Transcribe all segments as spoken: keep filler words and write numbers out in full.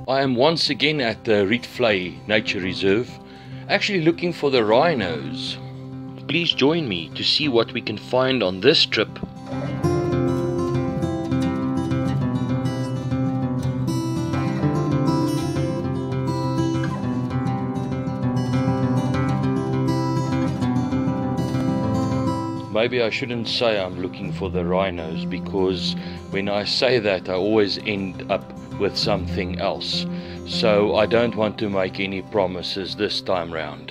I am once again at the Rietvlei Nature Reserve, actually looking for the rhinos. Please join me to see what we can find on this trip. Maybe I shouldn't say I'm looking for the rhinos, because when I say that I always end up with something else. So I don't want to make any promises this time round.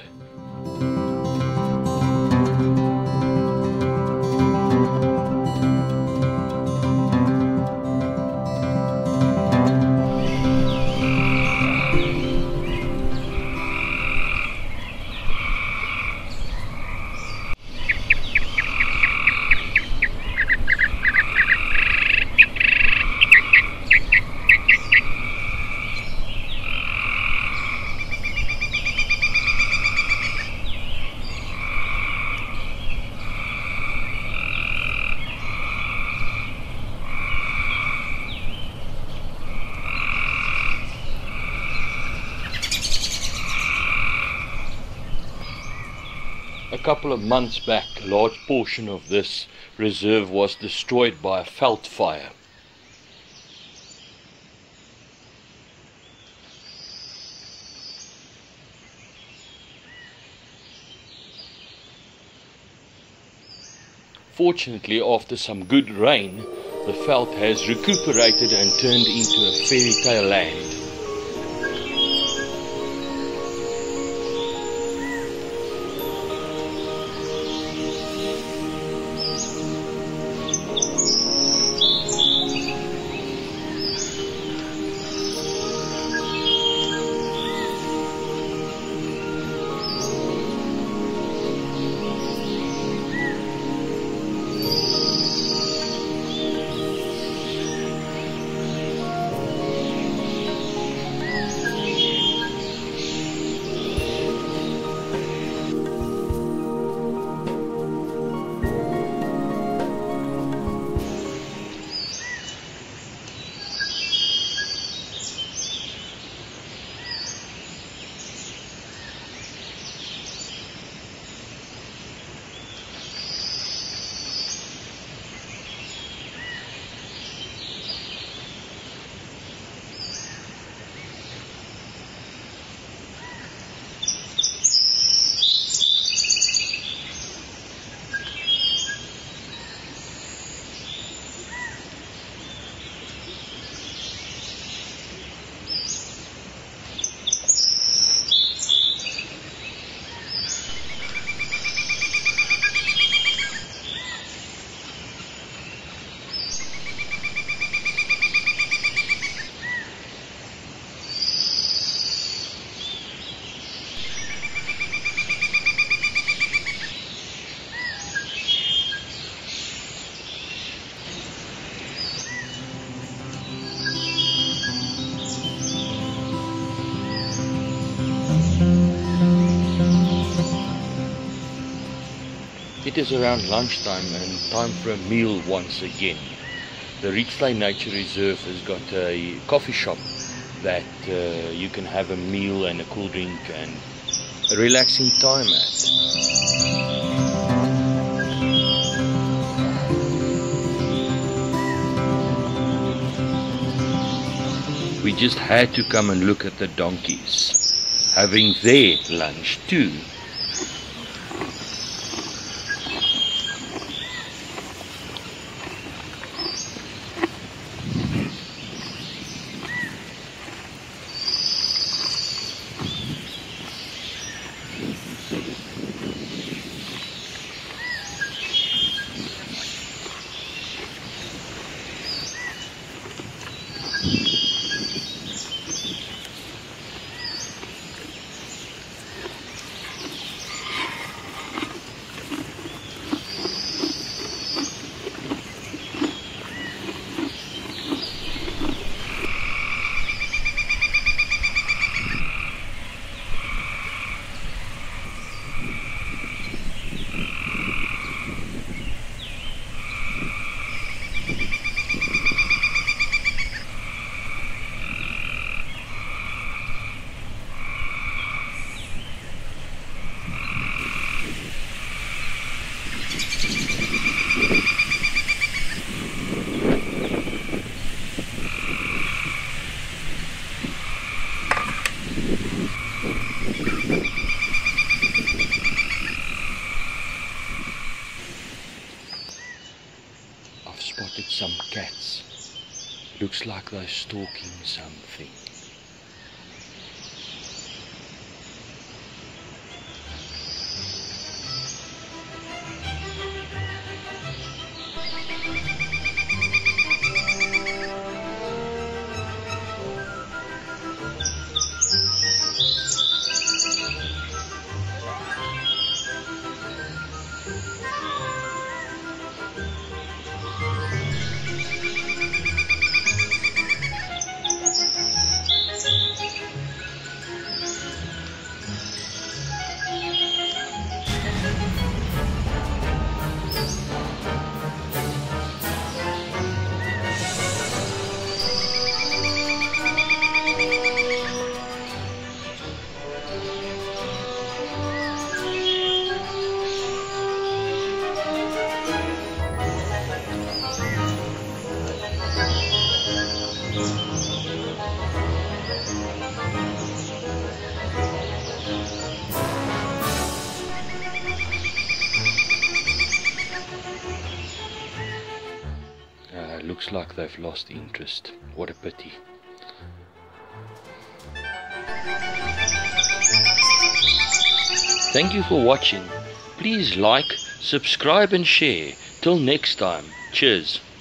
A couple of months back, a large portion of this reserve was destroyed by a veld fire. Fortunately, after some good rain, the veld has recuperated and turned into a fairy tale land. It is around lunchtime and time for a meal once again. The Rietvlei Nature Reserve has got a coffee shop that uh, you can have a meal and a cool drink and a relaxing time at. We just had to come and look at the donkeys, having their lunch too. looks like they're stalking something. Uh, looks like they've lost interest. What a pity. Thank you for watching. Please like, subscribe and share. Till next time. Cheers.